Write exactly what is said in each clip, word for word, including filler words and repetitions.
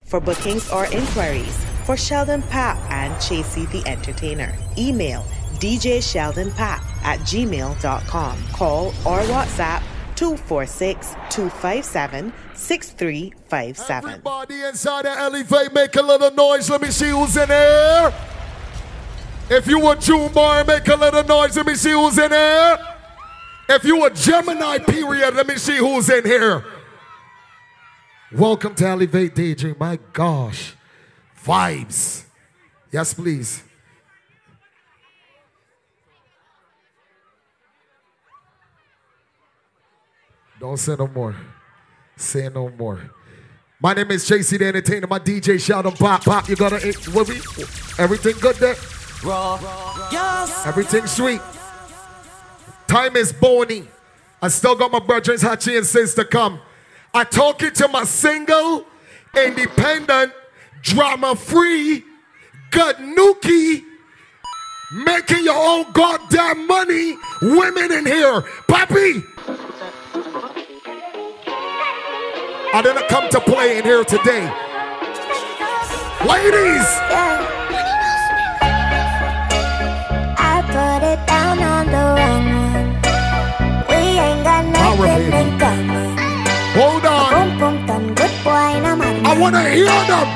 For bookings or inquiries for Sheldon Papp and Chasey the Entertainer, email d j sheldon papp at gmail dot com. Call or WhatsApp two four six, two five seven, six three five seven. Everybody inside the Elevate, make a little noise. Let me see who's in here. If you a June boy, make a little noise. Let me see who's in here. If you a Gemini period, let me see who's in here. Welcome to Elevate D J. My gosh. Vibes. Yes, please. Don't say no more. Say no more. My name is Chasey the Entertainer. My D J Sheldon Papp. Pop, you gotta, what we, everything good there? Raw. Yes. Everything sweet. Time is bony. I still got my brothers Hachi and Sis to come. I talking to my single, independent, drama-free, good nookie, making your own goddamn money, women in here. Papi! I didn't come to play in here today. Ladies! Yeah. I put it down on the wrong one. We ain't got nothing in common. Hold on. Boom, boom, done. Good boy, no man. I want to hear them.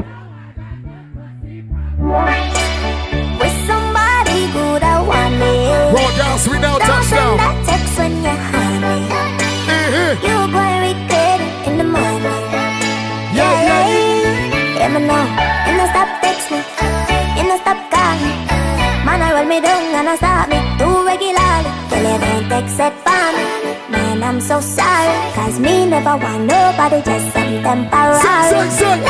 With somebody good, I want it. Raw gas, we now touchdown. Don't send that text when you're honey. Mm-hmm. You boy regret it in the morning. Yeah, yeah, yeah. Yeah, me know. You no stop text me. You no stop call me. Man, I roll me down and I start me too regularly. Till you don't text it for me. Man, I'm so sorry. Cause me never want nobody, just some temporary. Sing, sing, sing.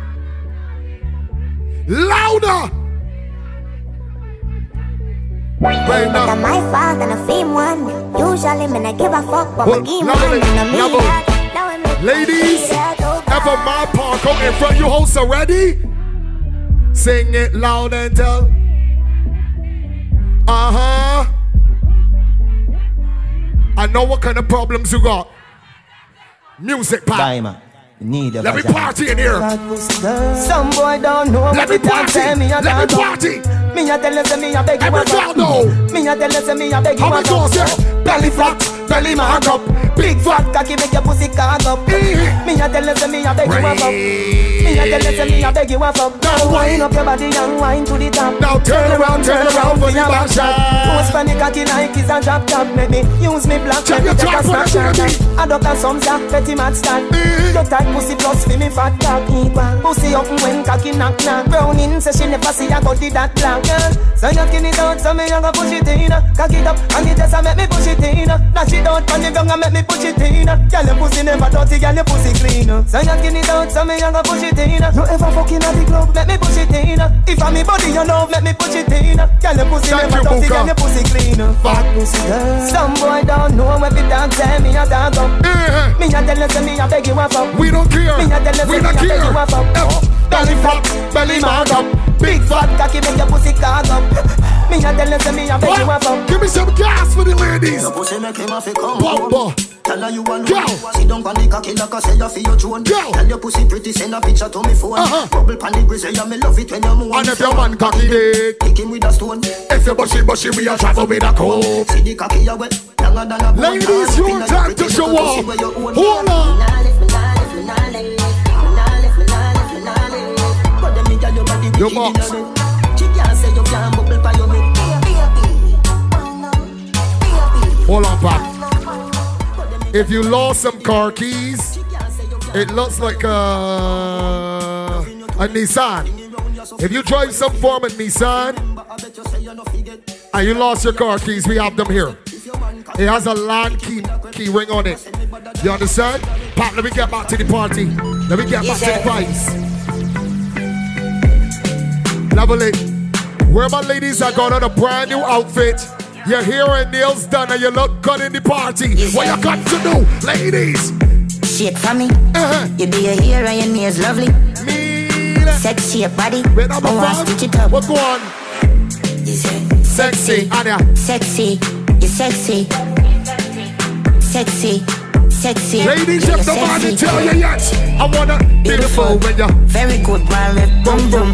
Louder. Right now. It's my fault and a fame one. Usually me not give a fuck, but well, my game one and me that. Ladies, ever my park out in front you hosts already? Sing it loud and tell. Uh-huh. I know what kind of problems you got. Music pop. Diamond. Need a Let me party in here. Some boy don't know. Let me party. Let me party. Me a tell you, me a beg you a fuck. Me a tell you, me a beg you a How much was it? Belly flat, belly mark up. Big fat cocky make your pussy cock up. Me a tell you, me a beg you a fuck. Me a tell you, me a beg you a fuck. Now wind up your body and wind to the top. Now turn around, turn around for the back shot. Post for the cocky like it's a drop top. Make me use me black, let me take a snapshot. Adopt a some ya, petty mad stand. Your tight pussy plus for me fat cock equal. Pussy up when cocky knock knock. Browning say she never see a body that black. So you skin it out, so me a go push it in. Cock it up, and it just a make me push it in. Dash it out, and the gun a make me push it in. Girl your pussy never dirty, girl your pussy clean. So you skin it out, so me a go push it in. You ever fucking at the club, make me push it in. If I'm me body you love, make me push it in. Girl your pussy never dirty, girl your pussy clean. Fat pussy girl. Some boy don't know when the dog tell me a dog up. Me a tell you, say me a beg you a fuck. We don't care. Me a tell you, we say don't me a beg you a fuck. Belly fat, belly mark up. Big fat cocky make your pussy cock up. Me a tell you, say me a beg you a fuck. Give me some gas for the ladies. Your pussy make him a fi come Bumba. Tell her you alone. Go. Sit down on the cocky like I say you feel your drone. Go. Tell your pussy pretty, send a picture to me phone. Uh-huh. Bubble pan the grizzly, yeah, me love it when you move. And if your man cocky dick, kick him with a stone. If you bushy bushy, we a travel with a coat. See the cocky you wet, younger than a bone. Ladies, your time to show off. Hold on. Your box. Hold on, Pop. If you lost some car keys, it looks like a, a Nissan. If you drive some form of Nissan and you lost your car keys, we have them here. It has a land key, key ring on it. You understand? Pop, let me get back to the party. Let me get back to the vibes. Lovely. Where my ladies are got on a brand new outfit. Your hair and nails done and you look good in the party. What you got to do, ladies? Shit for me. Uh-huh. You do your hair and your nails lovely. Me. Sexy your body. Wait, I'm a stitch it up. What go on? You say sexy. Anya. Sexy. You sexy. Sexy. sexy. Ladies, yeah, if the man tell you yes, I wanna beautiful when you very good, one with boom boom.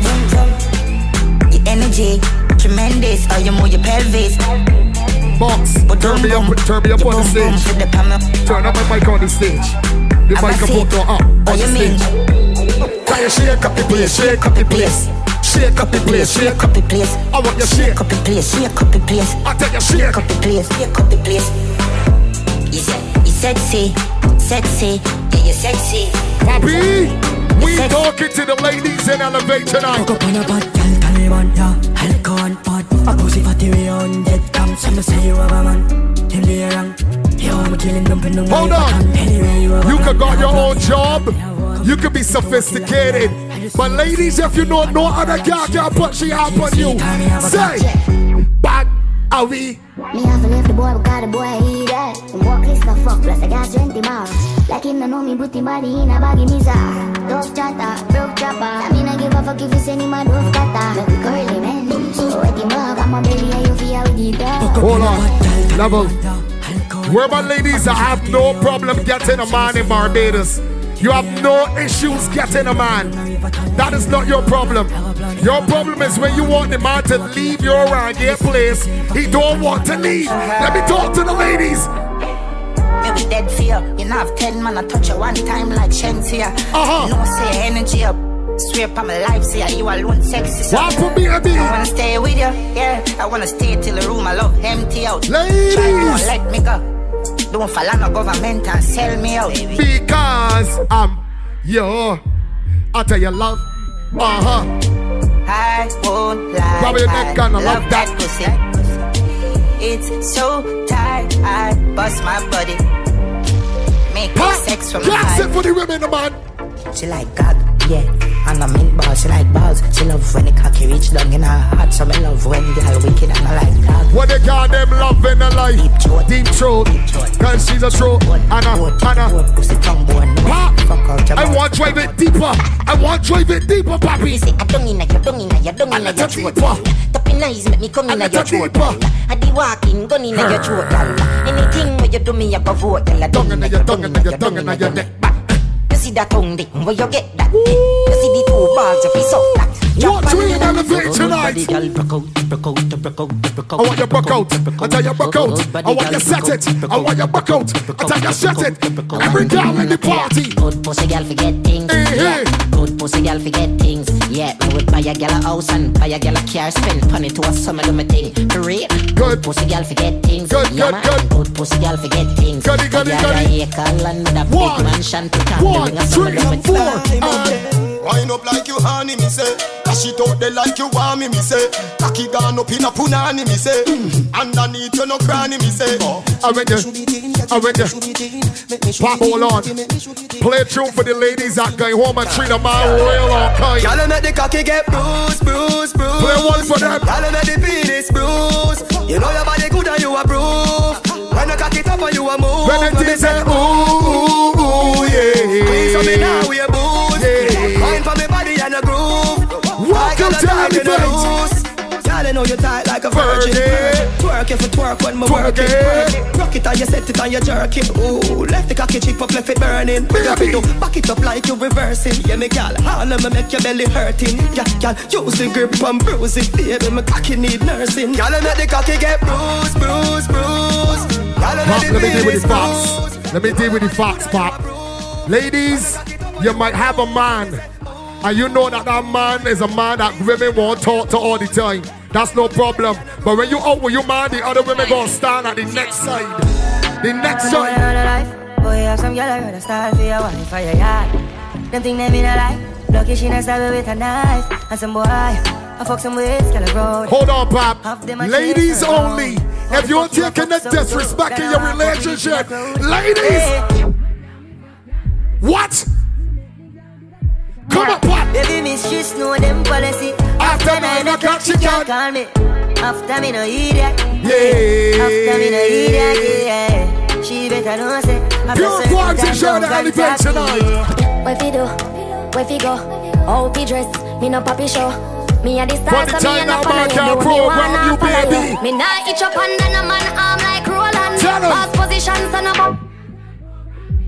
Your energy, tremendous. How you move your pelvis. Box, but turn me up, turn me up on the stage. Turn up my mic on the stage. The microphone go up on the stage. Can you shake up the place, shake up the place. Shake up the place, shake up the place. I want you shake up the place, shake up the place. I tell you shake up the place, shake up the place. You said, you sexy, sexy, yeah, you sexy. Papi, we talking to the ladies in Elevate tonight. Fuck up on a bad girl, Taliban, yeah. Alcohol and pot. A pussy fatty way on dead cam. Some say you have a man. Him be wrong. Yo, I'm killing them in the hold on. You could got your own job. You could be sophisticated. But ladies, if you know no other girl can put she up on you, say, bad are we? Me have to leave the boy because the boy he dead. The boy kiss the fuck plus I got twenty miles. Like him no know me booty body in a baggy misa. Dove chatter, broke chopper. I mean I give a fuck if you send him a dove cutter. Make curly man. So wet him up, I'm a belly and you feel with the dog. Hold on, level. Where my ladies I have no problem getting a man in Barbados. You have no issues getting a man. That is not your problem. Your problem is when you want the man to leave your ragged place. He don't want to leave. Let me talk to the ladies. Maybe dead fear. You know have ten man I touch you one time like Shensia. Uh-huh. You know say energy up. Swear by my life, say you alone sexy. So what for me, baby? I wanna stay with you, yeah. I wanna stay till the room I love empty out. Ladies, try don't let me go. Don't follow no government and sell me out. Because I'm your, I tell you love. Uh-huh. I won't lie. Probably not gonna love, love that pussy. It's so tight, I bust my body. Make huh? sex from the side. It for the women, man. She like God, yeah. And I'm in balls, she like balls. She love when the cocky reach down in her heart. So me love when girl wicked and I like dog. What they call them love in the life? Deep throat, deep throat. Cause she's a throat. Anna, Anna. Pussy tongue bone. I want to drive it deeper. I want to drive it deeper, papi. You say I don't in a, you don't in a, you don't in a, your throat. Tapping eyes make me come in a, your throat. I be walking, gun in a, your throat. Anything where you do me, I go vote. I don't in a, your tongue in a, your tongue in a, your neck. See that tongue dick, where you get that dick. You see the two balls if you suck that. What we in Elevate tonight? I want you broke out. I tell you broke out. I want you set it. I want you broke out. I tell you set it. Every girl in the party. Good pussy girl forget things. Yeah. Good pussy girl forget things. Yeah. I would buy a girl a house and buy a girl a car. Spend money to a summer do my thing. Real. Good pussy girl forget things. Good, good, good. Good pussy girl forget things. Goody, goody, goody. One, one, three, four. Wind up like you honey, me say. Dash it out there like you want me, me say. Cocky gone up in a punani, me say. Underneath you no cranny, me say. I went there. I went there. Pop, hold on. Play a tune for the ladies that going home and treat them all real on kind. Y'all let the cocky get bruised, bruised, bruised. Play one for them. Y'all let the penis bruise. You know your body good and you approve. When the cocky top and you a move. When the say ooh, ooh, ooh, yeah. Please tell me now we a boost. Mind for me body and a groove. Welcome to Elevate. Y'all know you tight like a virgin. Twerk if you twerk when my work it. Rock it and you set it and you jerk it. Ooh, left the cocky cheek up, left it burning. Back it up like you reversing. Yeah, me gal, all of me make your belly hurting. Yeah, gal, use the grip and bruise it. Baby, my cocky need nursing. Y'all let the cocky get bruised, bruised, bruised. Pop, let me deal with the fox. Let me deal with the fox, Pop. Ladies, you might have a man, and you know that that man is a man that women won't talk to all the time. That's no problem. But when you out with your man, the other women gonna stand at the next side. The next side. Boy, have some girl I rather start for your wife for your yard. Them think they mean a lie. Lucky she not stab with a knife. And some boy, I fuck some with girl road. Hold on, Pop. Ladies only. If you're taking the disrespect in your relationship, ladies. What? Come on, Pop. Baby, miss, she know them policy. After nine o'clock, she can't call me. After me no idiot. Yeah. After me no idiot. Yeah. She better know say. Pure quality show the Elevate tonight. What fi do? Where fi go? How fi dress? Me no papi show. Me a the star, so me a no follow you. Me wanna you, follow baby. you. Me nah itch up under no man arm like Roland. Boss position, son of a.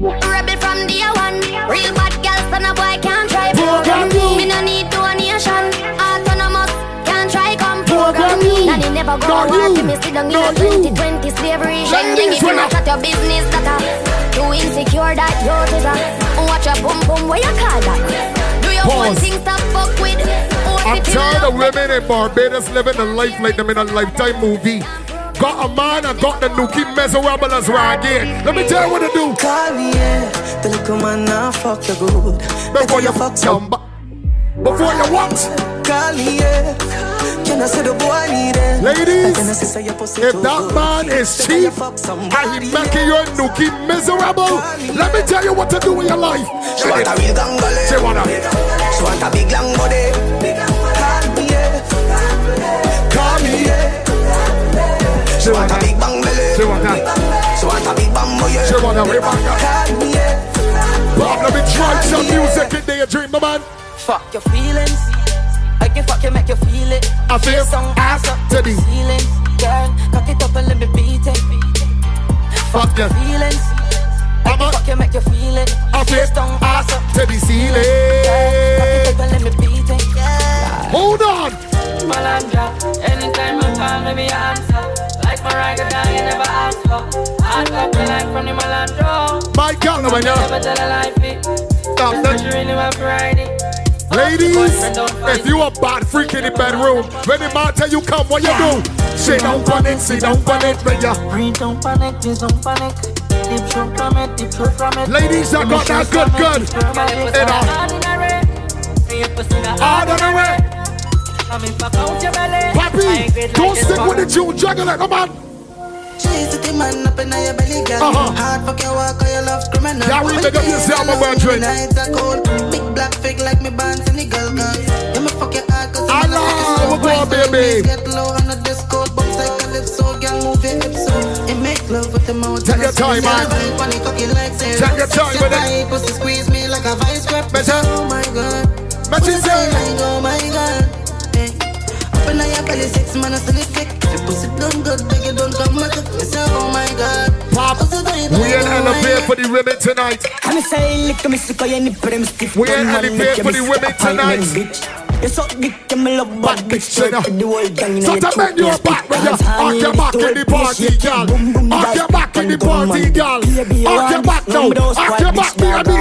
Rebel from day one. Real bad girls and a boy can't try program me. Me no need donation. Autonomous can't try come program me. And he never go work to me sit down in a twenty twenty slavery. Shending if you not at your business that a too insecure that you're to that. Watch your boom boom where you call that. Do your own things to fuck with. I'm tired of women in Barbados living a life like them in a Lifetime movie. Got a man and got the nookie miserable as right again. Let me tell you what to do. Call me, yeah. The little man now fuck you good. Before you fuck some. Before you what? Call me, yeah. Can I say the boy need it? Ladies, if that man is cheap and he making your nookie miserable, let me tell you what to do in your life. She want a real gang body. She want a She want a big long body. Call me, yeah. Call me, yeah. She want a big bang belly. She want that. She want a big bang boy. She want a way back. Call me, yeah. Bob, let me try some music in there, dream, my man. Fuck your feelings. I can fuck you, make you feel it. I feel some ass up to the ceiling. Girl, cock it up and let me beat it. Fuck your feelings. I can fuck you, make you feel it. I feel some ass up to the ceiling. Girl, cock it up and let me beat it. Hold on. Malandra, anytime you call me, me answer. Like my ragga down, you never ask for. I got the line from the Malandro. My God, when you never tell a lie, fit. Stop that. You really want Friday. Ladies, if you a bad freak in the bedroom, when the man tell you come, what you do? Sit down on it, sit down on it, when you breathe, don't panic, please don't panic. Deep throat from it, deep throat from it. Ladies that got that good, good. In a ordinary. Papi, don't stick with the June juggler, come on. Chase the man up in your belly, girl. Uh-huh. Hard fuck your walk, your love criminal. Yeah, we make up yourself, my brethren. Nights are cold. Big black fig like me bands in the girl, girl. You me fuck your heart, cause I love you, baby. Get low on the disco, bumps like a lip, so girl, move your hips so. It make love with the mouth. Take your time, man. Take your time with it. Pussy squeeze me like a vice grip. Oh my God. What you say? Oh my God. Up in your belly, six man, I still sick. Pussy done good, beg you don't come back. Oh my God. Pop, we ain't elevate for the women tonight. We ain't elevate for the women tonight. You suck dick and me love bad bitch. So to bend your back when you arch your back in the party, girl. Arch your back in the party, girl. Arch your back now. Arch your back, baby.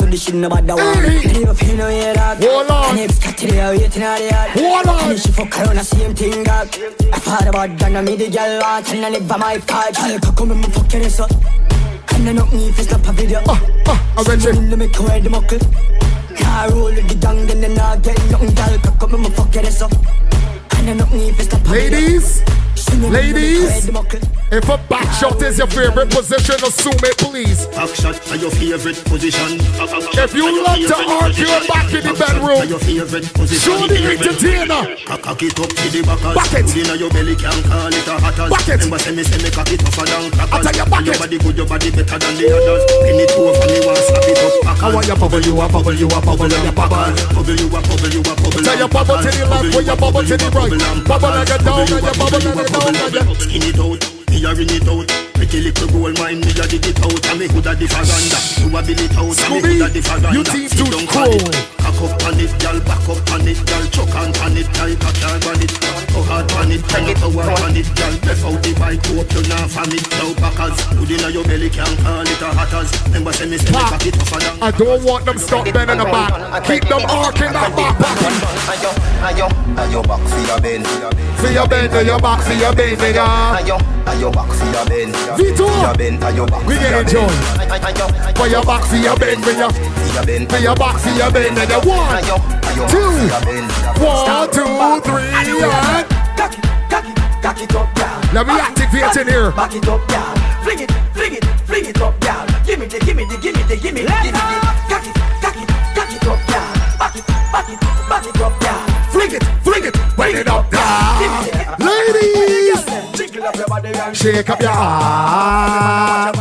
Hold on. Hold on. She fuck around the same thing, girl. I thought about done me the girl. I can't live by my card. Girl, come and fuck your ass up. And I don't need to stop a video. Uh, uh, I'm ready. Let me go ahead and muckle. Car roll the dung, then then I get nothing. Girl, come and fuck your ass up. And I don't need to stop a video. Ladies, ladies, if a back shot is your favorite position, assume it, please. Back shot are your favorite position. If you love to arch your back in the bedroom, show the entertainer. Cock it up to the back. Back it. Inna your belly can call it a hatters. Back it. Remember say me say me cock it tougher than crackers. I tell you, back it. Your body good, your body better than the others. Pin it over me, want slap it up. Packers. I want you bubble, you a bubble, you a bubble, you a bubble. Bubble, you a bubble, you a bubble. Tell you bubble to the left, when you bubble to the right. Bubble like a down, and you bubble like a down, and you skin it out. Me a ring it out. Pretty little gold mine, me a dig it out. And me hood a the faranda. You a build it out. And me hood a the faranda. you team too cool. Cock up on it, girl. Back up on it, girl. Choke on on it, girl. Cock your on it. Go hard on it, girl. Power on it, girl. Breath out the bike, go up to now from it. Now backers. Hood inna your belly, can't call it a hatters. Remember say me say me cock it tougher than. I don't want them stop bending the back. Keep them arcing that back. Ayo, ayo, back for your bend. For your bend, your back, for your bend, nigga. Ayo, ayo, back for your bend. Vito, we get it, John. For your back, for your bend, for your for your back, for your bend, nigga. One, two, one, two, three, and cock it, cock it, cock it up, girl. let me activate in here. Back it up, girl. Fling it, fling it, fling it up, girl. Give me the, give me the, give me the, give me the, give me the. Cock it, cock it, cock it up, girl. Back it, back it, back it up, girl. Fling it, fling it, bring it up, down. Ladies, shake up your ass.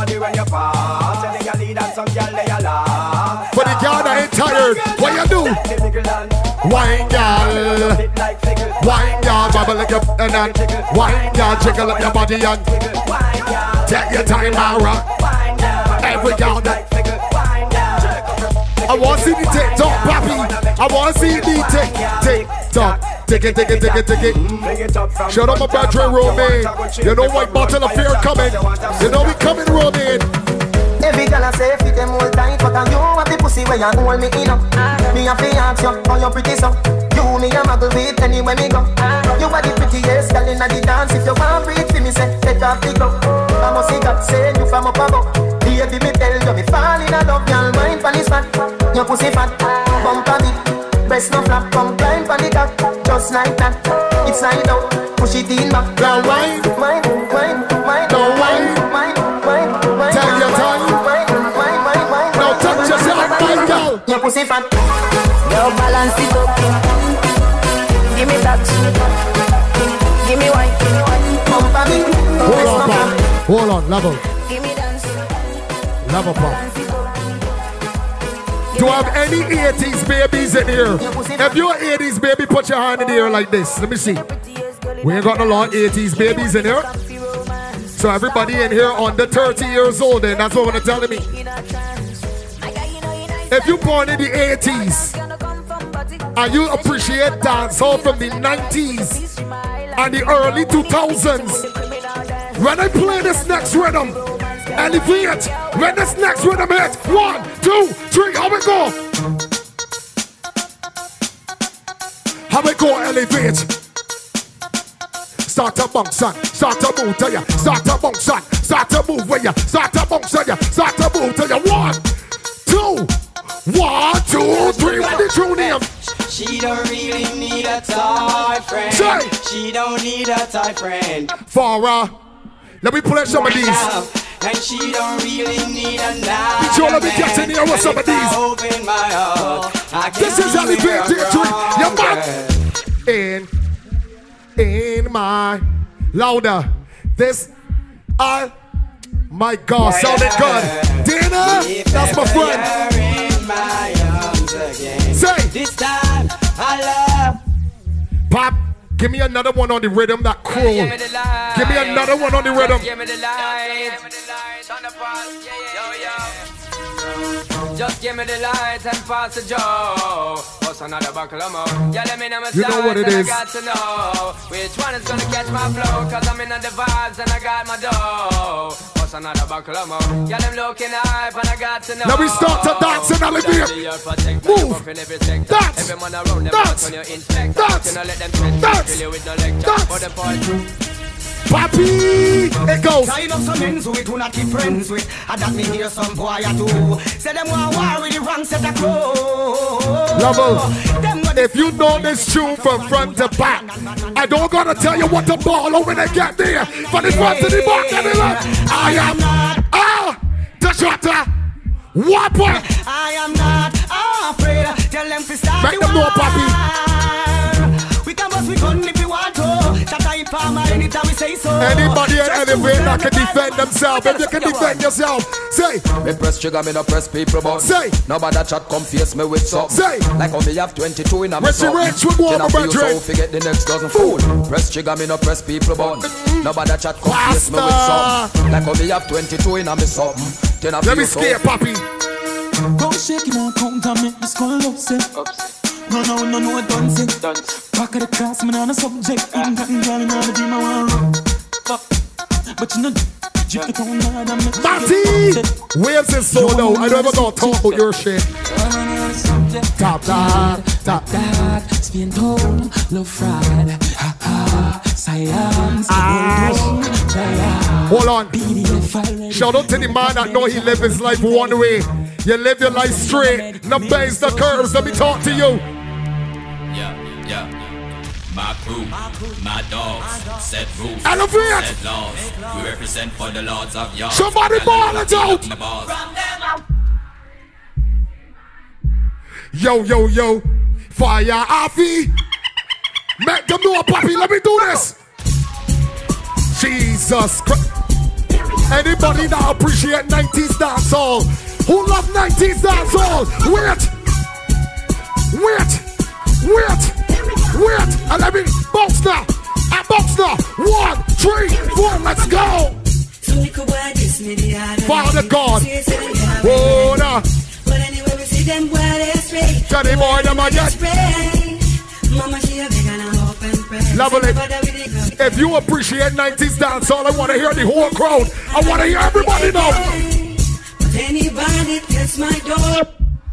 For the girl that ain't tired, what you do? Wine, girl. Wine, girl, bubble like your and then wine, girl, jiggle up your body and take your time, and rock. Every girl that I want to see the TikTok, papi. I want to see the tick, TikTok. Take it, take it, take it, take it. Shout out my brethren, Romain. You know white bottle of fear coming. You know we coming, Romain. Every girl I say fit them all tight, but I you have the pussy where you hold me in up. Me a fi ask you, how you pretty so? You me a muggle with anywhere me go. You are the prettiest girl inna the dance. If you want breathe for me, say take off the glove. I must see God send you from up above. Baby me tell you me fall in love, girl mind pon this fat. Your pussy fat, bump a bit, breast no flap, come climb pon the top, just like that. It's slide out, push it in back. Now wine, wine, wine, wine, now wine, wine, wine, wine. Tell your tongue. Now touch yourself, my girl. Your pussy fat. Yo, balance it up. Give me that. Give me wine. Pump a bit. Hold on, pop. Hold on, level. Give me dance. Level, pop. Do I have any eighties babies in here? If you're eighties baby, put your hand in the air like this. Let me see. We ain't got no long eighties babies in here. So everybody in here under thirty years old, and that's what they're telling me. If you born in the eighties and you appreciate dancehall from the nineties and the early two thousands, when I play this next rhythm, elevate. When this next rhythm hits, one, two, three, how we go? How we go, elevate? Start to bounce on, start to move to ya, start to bounce on, start to move with ya, start to bounce on ya, start to move to ya. One, two, one, two, three. What the true name? She don't really need a toy friend. Say. She don't need a toy friend. For uh, let me play some of these. And she don't really need a knife. Did you let me get in here with some of these? Open my heart. This is elevated tree. Your man. In, in my louder. This, I, my God, sounded good. Dana, that's my friend. Say. This time, I love. Pop. Give me another one on the rhythm, that cruel. Give me, Give me another one on the rhythm. Give me the light. Just give me the light and pass the joe. What's another buckle of more? Yeah, let me know my you know what it is. I got to know which one is gonna catch my flow. Cause I'm in the vibes and I got my dough. What's another buckle of more? Yeah, them looking hype and I got to know. Now we start to dance and elevate. Move. Dance. Dance. Dance. Dance. Dance. Papi, it goes. I know some men who we do not keep friends with. I that me hear some boy I do. Say them want war with the wrong set of clothes. Level. If you know this tune from front to back, I don't gotta tell you what to ball over they get there. From the front to the back, and the left. I am not. Ah, the shutter. Whopper. I am not afraid. Tell them to start. Make them know, Papi. We can bust we gun if we want to. Anytime we say so. Anybody at elevate that can defend themselves. If you can defend yourself, say. Me press trigger, me no press people but say. Nobody chat come face me with something. Say. Like how me have twenty-two in a me something. Rich with one of my so forget the next dozen fool. Press trigger, me no press people but nobody chat come face me with something. Like how me have twenty-two in a me something. Let me scare Papi. Go shake him and count and make me skull upset. No, no, no, no, don't say. Back of the class, man, on a subject. I'm cutting girl in all the team, I want to run. But you know, Jeep the town, man, I'm not. Matty! Waves is so low. I don't ever gonna talk about your shit. Top dog, top dog. Spin tone, low fried. Ha ha, science. Hold on. Shout out to the man that know he live his life one way. You live your life straight. No bends the curves. Let me talk to you. Yeah, yeah. My crew, my dogs, set rules, elevate. Set laws. We represent for the lords of y'all. Somebody ball it out. Yo, yo, yo. Fire Afi. Make them know, Papi. Let me do this. Jesus Christ. Anybody that appreciate nineties dancehall? Who love nineties dancehall? Wait! Wait! Wait! Wait! And let me bounce now! I bounce now! One, three, four, let's go! Father God! Hold on! See them well straight. Johnny boy, them again. Mama, she a big and I hope and pray. Lovely. If you appreciate nineties dancehall, I want to hear the whole crowd. I want to hear everybody now. But anybody gets my door.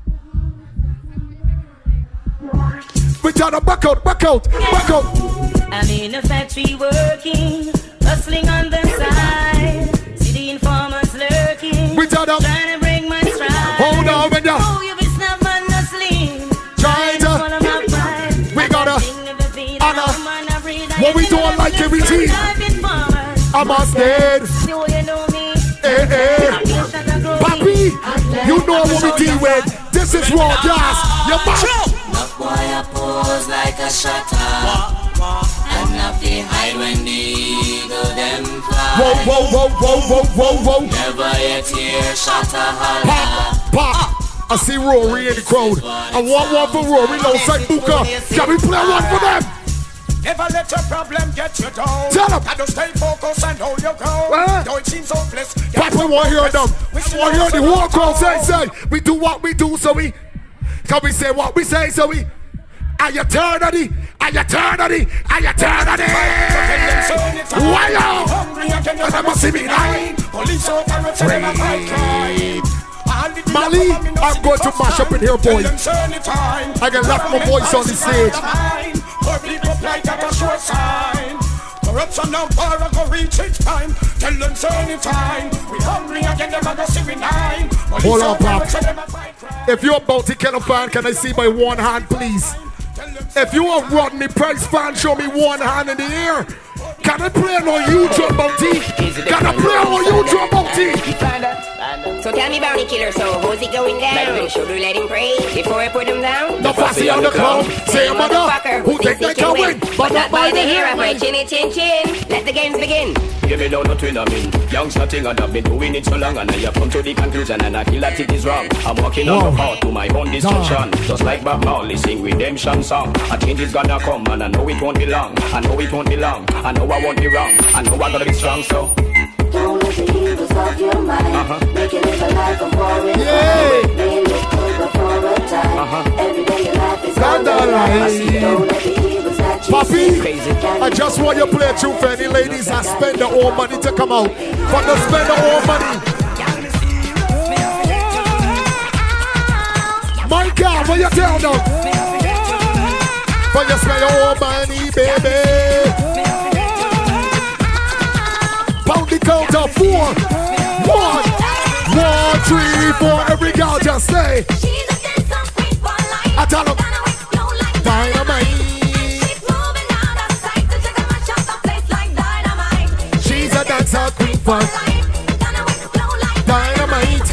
We try to back out, back out, back out. I'm in a factory working, hustling on the side. See the informers lurking. We try to trying to bring my stride. Hold on, man. Oh, you be snuff and hustling. Trying to. We gotta. Anna. What we doing like every team? I'm on stage. Hey, hey. Papi, you know what we deal with. This is raw gas. You must. Boy, I pose like a shutter, and not the hide when the eagle them fly. Whoa, whoa, whoa, whoa, whoa, whoa, whoa. Never yet hear shutter holler. Pop, pop. I see Rory in the crowd. I want one for Rory. No, say Booker. Can we play one for them? Never let your problem get you down. Tell them. I just stay focused and hold your ground. Though it seems hopeless. Pop, we want to hear them. We want to hear the whole crowd say, say. We do what we do, so we. Can we say what we say, so we? Are you eternity? Are you eternity? Are you eternity? Why yo? And I must see me nine. Mali, I'm going to mash up in here, boys. I can left my voice on the stage. Corruption now far ago reach its time. Tell them anytime. We hungry again, them gonna see we nine. Hold on, Pop. If you're a Bounty Killer fan, can I see my one hand, please? If you're a Rodney Price fan, show me one hand in the air. Can I play on you, Drum Bounty? Can I play on you, Drum Bounty? So tell me, Bounty Killer, so who's it going down? Should we let him pray before I put him down? No fussy on the clown. Say a mother who think they can win, but not by the hair of my chinny chin chin. Let the games begin. Give me down no twin, I mean. Youngster thing, and I've been doing it so long, and I have come to the conclusion, and I feel that it is wrong. I'm walking on the path to my own destruction. Just like Bob Marley sing redemption song. A change is gonna come, and I know it won't be long. I know it won't be long. I know I won't be wrong. I know I'm gonna be strong, so. Don't let the evils of your mind uh-huh. make it live a life of boring. Yeah. Being lived for a time. Uh-huh. Every day your life is on the line. Don't let the evils that you Papi, see. I just want you to play true for any ladies that spend their own money to come out. For them spend their own money. My God, what you tell them? For you spend your own money, baby. Pound the count of four. One, one, three, four. Every girl just say. I tell them. Dynamite. She's a dancer queen for dynamite.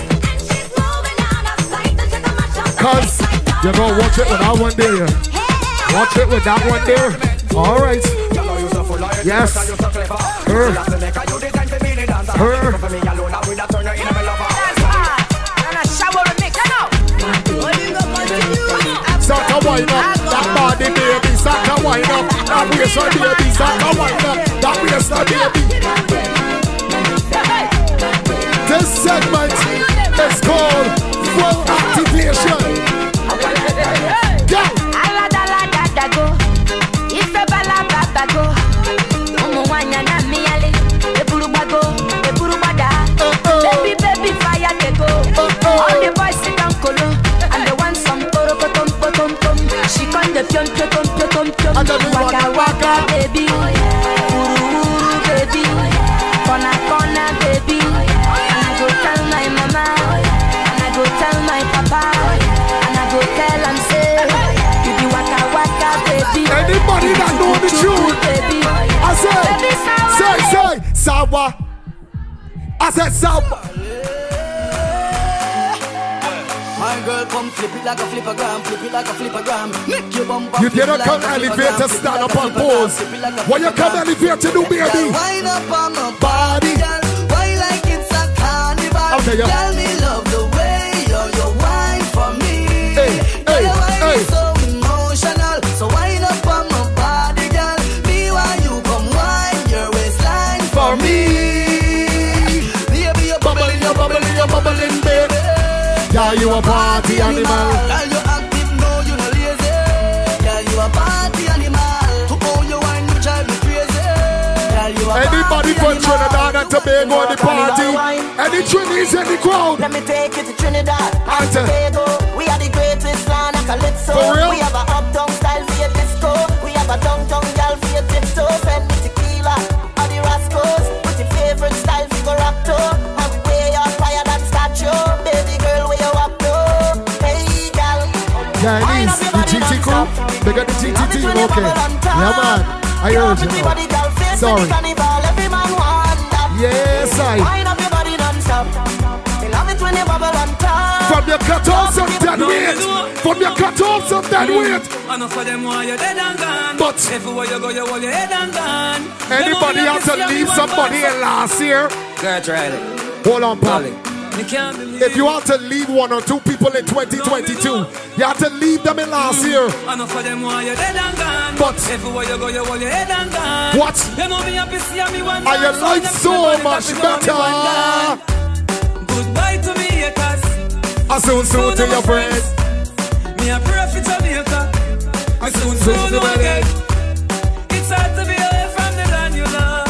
Cause you're gonna watch it with that one there. Watch it with that one there. All right. Yes. Her. Her. Start to wind up that body, baby. Start to wind up that waist, baby. Start to wind up that waist, baby. This segment is called Full Activation. Go. Baby, baby, fire they go. All the boys sit down colo, and they want some poro tom tom tom. She come the pion pion pion pion. Waka waka baby, uru uru baby, corner corner baby. And I go tell my mama, and I go tell my papa, and I go tell and say, you be waka waka baby. Anybody that know the truth, baby, I say, say say sawa. I said so. My girl come flip it like a flippergram, flip it like a flippergram. Make your bumper. You didn't come elevate to stand up and pose. What you come elevate to do, baby? Wind up on my body, girl. Why like it's a carnival? Okay, yeah. Tell me love the way you're your wine for me. Hey, hey, hey. So emotional. So wind up on my body, girl. Me while you come wine your waistline for me. Bubbling, you're bubbling, baby. Girl, you a party animal. Girl, you active, no, you no lazy. Girl, you a party animal. To all you wine, you drive me crazy. Girl, you a Anybody party from animal. Trinidad and Tobago in the party? Any Trinis in the crowd? Let me take you to Trinidad and Ante. Tobago. We are the greatest land of Calypso. For real? We have a uptown style for your disco. We have a downtown girl for your tiptoe. Send me tequila or the Rascals. Put your favorite style for your rock toe. And we wear your fire than statue. Baby girl, where you up to? Hey girl. Yeah, it is. The G T crew. They got the G T team. Okay. Yeah, man. I heard you now. Sorry. Yes, I. Wind up your body non-stop. They love it when you bubble on top. From your cut off some dead weight. From your cut off some dead weight. Enough for them while you're dead and gone. But everywhere you go, you hold your head and gone. Anybody have to leave somebody in last year? Girl, try it. Hold on, Pop. If you have to leave one or two people in twenty twenty-two, you have to leave them in last year. Enough for them while you're dead and gone. But everywhere you go, you hold your head and gone. What? You know me happy see me one. And your life so much better. Goodbye to me haters. I soon soon to your friends. Me a pray for Jamaica. I soon soon to again. It's hard to be away from the land you love.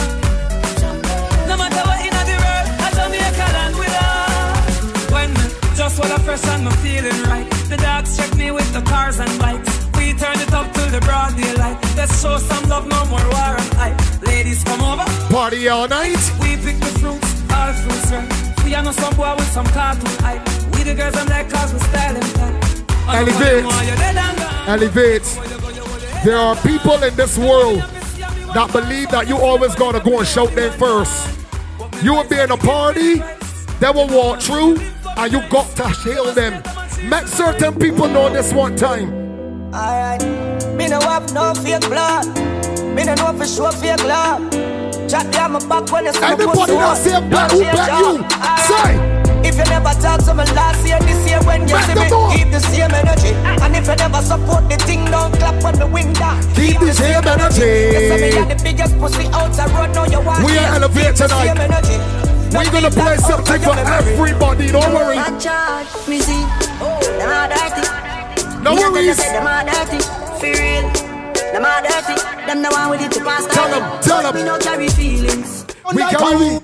No matter what in the world, I Jamaica land we love. When me just while I fresh and me feeling right, the dogs check me with the cars and bikes. We turn it up till the broad daylight. Let's show some love, no more war and hype. Ladies come over, party all night. We pick the fruits, all fruits right. We are no some boy with some cartoon hype. We the girls I'm like cause we style and type. Elevate. Elevate. There are people in this world that believe that you always gotta go and shout them first. You will be in a party, they will walk through, and you got to hail them. Make certain people know this one time. Alright, me no have no fake blood. Me no know for sure fake love. Chat down my back when it's anybody that say bet, who bet you? Say. If you never talk to me last year, this year when you see me, keep the same energy. And if you never support the thing, don't clap when the wind down. Keep the same energy. Yes, I mean, the biggest pussy out the road, now you want. We are Elevate tonight. We're gonna play something for everybody, don't worry. Me see, them are dirty. No worries. Them are dirty, for real. Them are dirty. Them the one with it to pass. Tell them, tell them. We no carry feelings. We carry.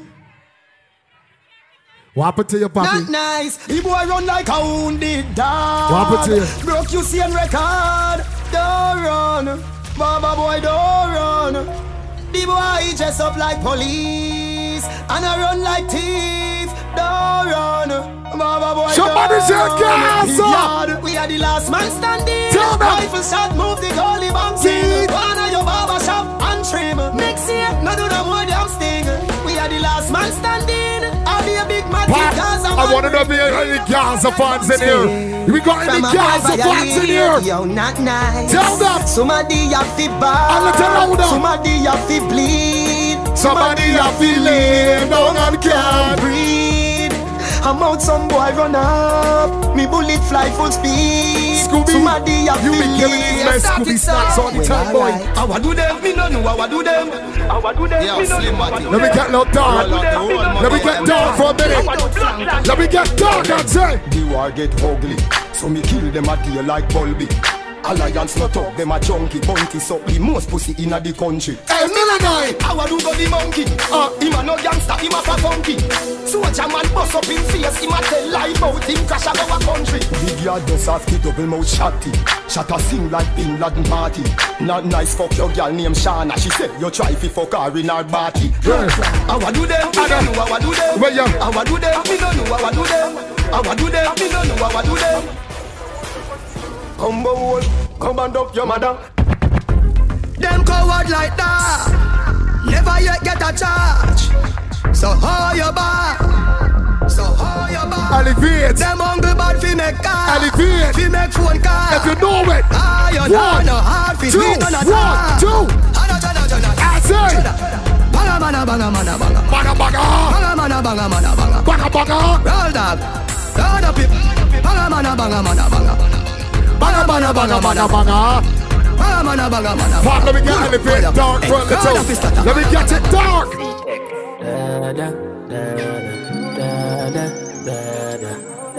What happened to your papi? Not nice. He boy run like a wounded dog. What happened to you? Broke you see and record. Don't run. Baba boy, don't run. The boy dress up like police and I run like thief. Don't run. Baba boy, somebody say Gaza. We are the last man standing. Tell them. Rifle shot, move the goalie bounce in. One of your barber shop and trim. Next year, no do no more damn sting. We are the last man standing. I want to know if there are any Gaza fans in here. We got any Gaza fans in here? Yo, not nice. Tell them. Somebody have to buy. Somebody have to bleed. Somebody have to lay down and can't breathe. I'm out, some boy run up. Me bullet fly full speed. Scooby, somebody have you to be giving these men Scooby snacks all the time, boy. I want do them, me no know how I do them. I want do them, me no know how I do them. Let me get no dark. Let me get dark for a minute. Let me get dark and say. The war get ugly, so me kill them a day like Bulby. Alliance not up, them a junkie, bunty, so the most pussy in a the country. Hey, Millennium! How I do go the monkey? Uh, him a no gangster, him a fa funky. Soldier man bust up in face, him a tell lie about him crash out our country. Big yard does have the double mouth shotty. Shot a sing like Bin Laden party. Not nice fuck your girl named Shana. She said you try fi fuck her in her body. Yeah. How I do them? I don't know how I do them. Where you? How I do them? Me don't know how I do them. How I do them? Me don't know how I do them. Come on, come and up your mother. Them coward like that, never yet get a charge. So how you back? So how you back? Elevate. Them hungry bad fi make car. Elevate. Fi make phone call. If you know it. Ah, you know no hard fi two, speak on a one, two. I say. Banga banga banga banga banga. Banga banga. Banga banga banga banga banga. Banga banga. Roll dog. Roll up it. Banga banga banga banga banga. Banga banga banga banga banga. Banga banga banga. Pop, let me get Elevate dark from the two. Let me get it dark. Da da da da da da da.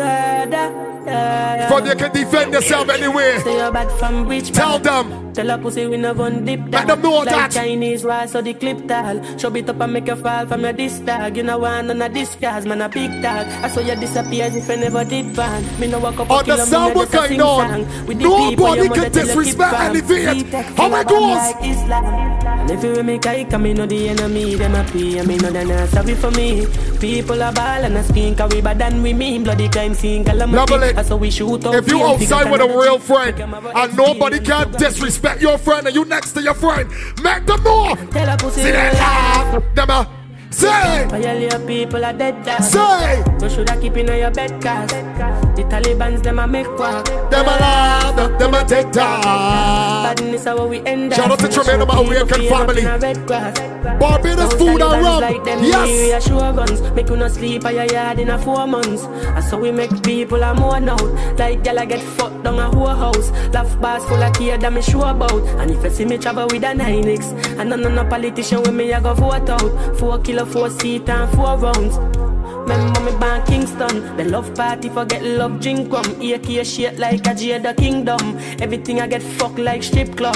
Yeah, from you can defend yourself anyway. Stay your bad from rich. Tell them. Tell a pussy we never dip down. Let them know like that. Chinese rice so the clip tall. Show it up and make you fall from your disc tag. You know one on a disc cause man a big tag. I saw you disappear as if you never did ban. Me no walk up a kilo, understand what's going on. Nobody can disrespect anything. How it goes? Like Islam. And if you make I come, me know the enemy, them a pay. And me know they're not sorry for me. People are ball and a skin, cause we bad than we mean. Bloody crime scene, calamity. That's how we shoot up. If you outside with a real friend and nobody can disrespect your friend and you next to your friend, make them know. Tell a pussy see that? Them a say. Your people are dead. Dad. Say. You should have keep in your bed cause the Taliban's them a make quack. Them a love, them a take time. Badness how we end. Shout out to Tremaine, my American family. Barbados food and rum. Like them yes. Sure guns. Make you not sleep at your yard in a four months. And so we make people a more out. Like y'all get fucked down a whole house. Laugh bars full of care that me sure about. And if you see me travel with a nine X and none of no politician with me I go vote out. Four kilo, four seat and four rounds. Remember me born Kingston. The love party forget love drink rum. A K shit like a Jada Kingdom. Everything I get fucked like strip club.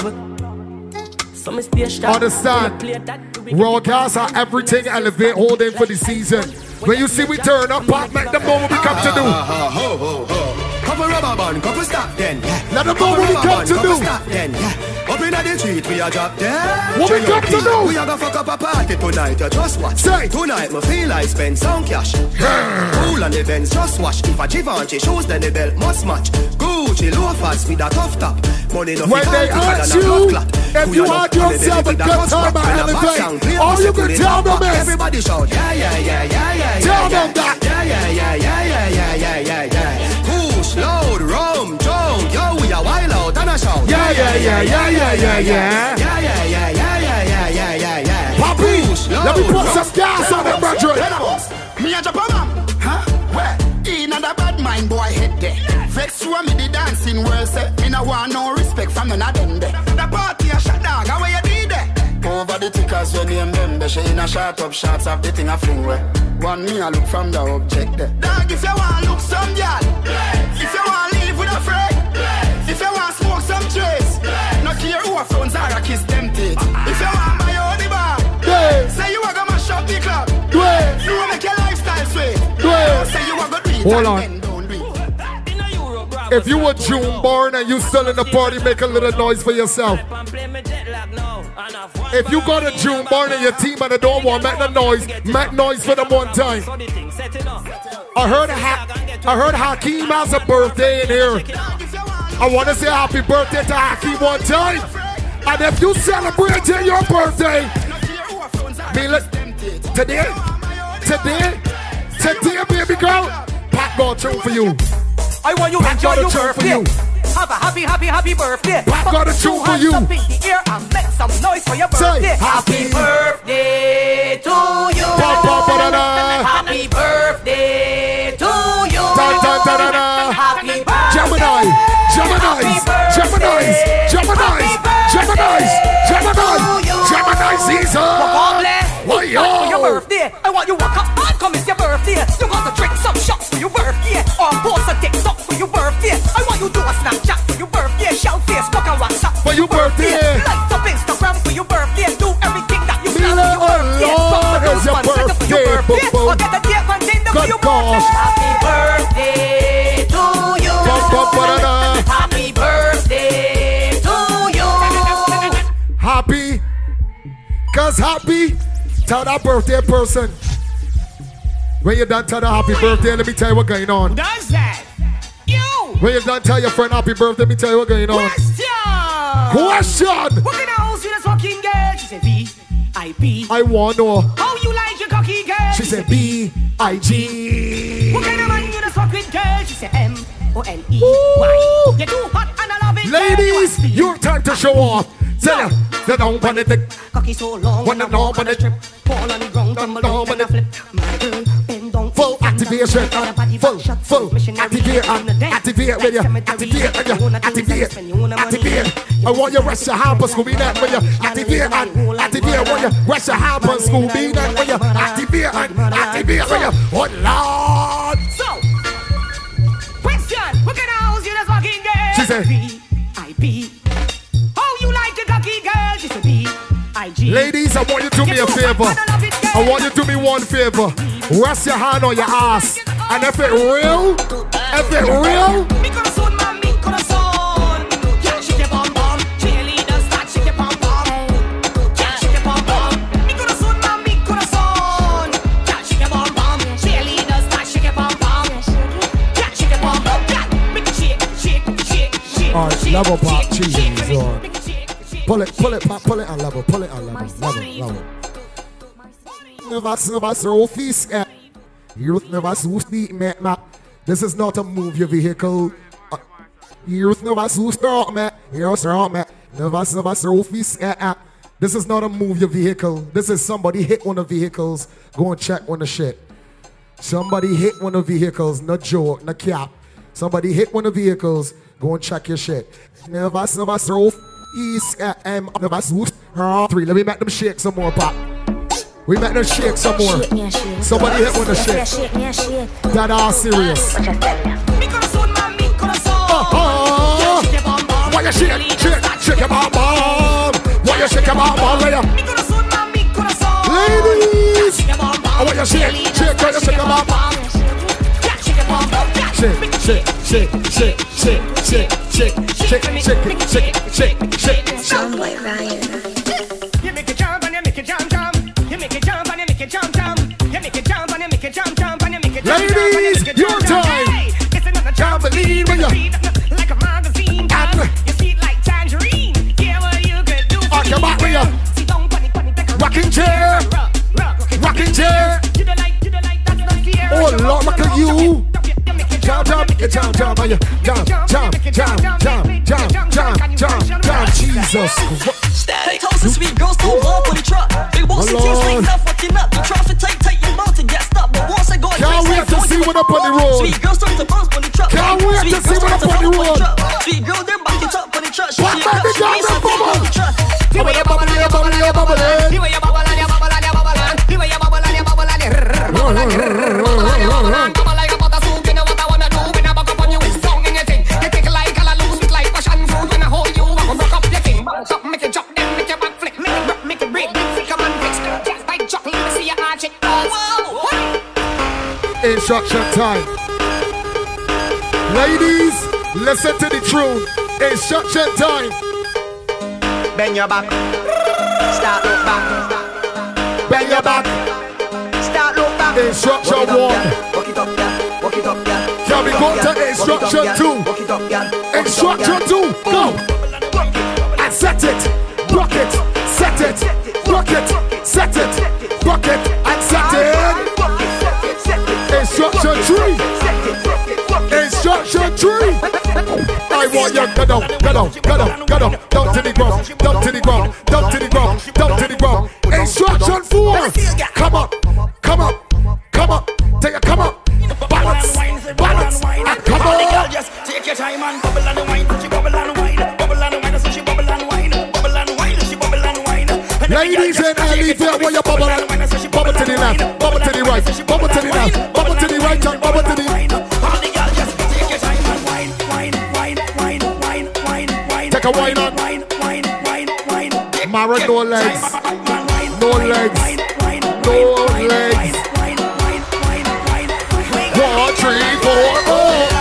So me stay sharp. Understand? Raw gas are everything elevate holding for the season. When you see we turn up, pop, make them know what we come to do. Couple rubber band, couple stop then. Let them know what we come to do. Then, up in the street, we are drop there. What we come to do? We are gonna fuck up a party tonight, you just watch. Say. Tonight, me feel like spend some cash. Cool on the Benz, just watch. If a Givenchy shoes, then the belt must match. Gucci loafers with a tough top. Money no when they ask you if you had yourself a good time at Elevate, all you can tell them is everybody shout, yeah, yeah, yeah, yeah, yeah. Tell them that. Yeah, yeah, yeah, yeah, yeah, yeah, yeah, yeah. Push, load, rum, jump, yo, we are wild out and a shout. Yeah, yeah, yeah, yeah, yeah, yeah, yeah. Yeah, yeah, yeah, yeah, yeah, yeah, yeah, yeah, yeah. Poppy, let me put some gas on it, brethren. Me a Japan, huh? Where? In a bad mind boy head there. Vex you me the dancing world say. Me no want no respect from none of them there. The party a shot dog, how you did there? Over the tickers you name them. They in a shot up shots of the thing a fling where. One me a look from the object there. Dog if you want look some girl, if you want live with a friend, if you want smoke some trace, no care who a phones are a kiss them teeth. If you want buy your the bar, say you a go mash up the club. You want make your lifestyle sweet. Say you a go do it. Hold on. If you were June born and you still in the party, make a little noise for yourself. If you got a June born and your team and the don't want, make the noise. Make noise for them one time. I heard ha I heard Hakeem has a birthday in here. I want to say happy birthday to Hakeem one time. And if you celebrating your birthday, me let today, today, today, baby girl, Pat got a tune for you. I want you to enjoy your birthday. Have a happy, happy, happy birthday. Pat got a tune for you. Up in the air and make some noise for your birthday. Say, happy birthday to you. Ba, ba, ba, da, da. Happy birthday to you. Da, da, da, da, da. Happy birthday. Gemini, Gemini, Gemini, Gemini, Gemini, Gemini, Gemini season. Why yo? For your birthday, I want you to walk up and come it's your birthday. You got to drink some shots for your birthday, or post a TikTok for your birthday. I want you to do a Snapchat for your birthday, shout Facebook and WhatsApp for your birthday. Light up Instagram for your birthday. Do everything that you can for your birthday. Lord, it's your birthday, or get a date and dinner for your birthday. Happy birthday to you. Happy birthday to you. Happy, cause happy. Tell that birthday person. When you're done, tell the happy birthday. Let me tell you what's going on. Does that? You. When you're done, tell your friend happy birthday. Let me tell you what's going on. Question. Question. What kind of house you this fucking girl? She said V I P. I want to know. How you like your cocky girl? She said B I G. What kind of man you this fucking girl? She said M O N E Y. You're too hot and I love it. Ladies, your time to show off. Tell ya, they don't want it. Cocky so long, when I'm on the trip, fall on the ground, tumble down and flip. My girl, bend down. Full activation, full, full, activate, activate with you, activate with you, activate, activate. I want you rest your hand on Scooby Night when you activate and activate when you rest your hand on Scooby Night when you activate and activate when you. Oh Lord! So, Easy. I B. How you like the cocky girl? Just a B. I G. Ladies, I want you to do me a favor. I want you to do me one favor. Rest your hand on your ass. And if it real, if it real, alright, level pop cheese or pull it, pull it, pop, pull it and level, pull it and level, level, level. Never, never, so office. Youth never so speak, man. This is not a move your vehicle. Uh, youth never so strong, man. You're strong, man. Never, never so office. This is not a move your vehicle. This is somebody hit one of the vehicles. Go and check on the shit. Somebody hit one of the vehicles. No joke, no cap. Somebody hit one of the vehicles. Go and check your shit. Never, never so east. Um, never so three. Let me make them shake some more, pop. We make them shake some more. Somebody hit one of the shit. That are serious. Uh-huh. Why you shake, shake, shake your bomb bomb? Why you shake your bomb bomb, ladies? I want you shake, shake, why you shake your bomb bomb? Shake, shake, shake, shake, shake, shake, shake, shake, shake, shake, shake, shake. Soundboy Ryan. You make it jump and you make it jump, jump. You make it jump and you make it jump, jump. You make it jump and you make it jump, jump. And you make it jump, jump. Ladies, your time. It's another trampoline when you like a magazine. You see it like tangerine. Yeah, what you could do for me. Come back with you. Rocking chair. Rocking chair. Oh Lord, look at you. Jump, jump, jump, jump, jump, jump, jump, jump, jump, jump, jump, jump, jump, Jesus. Hey, toes and sweet girls don't love for the truck. Big bossy teams like enough fucking up. You try to take, take your mouth to get stuck. But once I go, can't wait to see what up on the road. Sweet girls start to bounce on the truck. Can't wait to see what up on the road. Sweet girl, they're back it up on the truck. What baby girl, they're bubble. The way you bubble, you bubble, you bubble. The way you bubble, you bubble, you bubble. The way you bubble, you bubble, you bubble. Bubble like a butter soup. You know what I wanna do when I buck up on you. Strong in your thing. You take like a loose with like passion fruit. When I hold you, I will rock up your thing. Bounce up, make it drop, then make your back flick. Make it rock, make it break. Come on, fix. Just like chocolate, let me see your arch. Instruction time. Ladies, listen to the tune. Instruction time. Bend your back. Start look back. Bend your back. Start look back. Instruction one. Walk it up, girl. Walk it up, girl. Can we go to instruction two? Walk it up, girl. Instruction two. Go. And set it. Rock it. Set it. Rock it. Set it. Rock it. And set it. Instruction three. Instruction three. I want you go down, go down, go down, go down, down to the ground, down to the ground, down to the ground, down to the ground. Instruction four. Come up, come up, come up. Take a come up. Balance, balance, and come on. Just take your time and bubble and wine. She bubble and wine, bubble and wine. So she bubble and wine, bubble and wine. She bubble and wine. Ladies and ladies, where you bubble and bubble to the left, bubble to the right, bubble to the left, bubble to the right, and bubble to the. All the girls just take your time and wine, wine, wine, wine, wine, wine, wine. Take a wine on. Wine, wine, wine, wine. Mara, no legs, no legs, no legs. One, three, four, oh.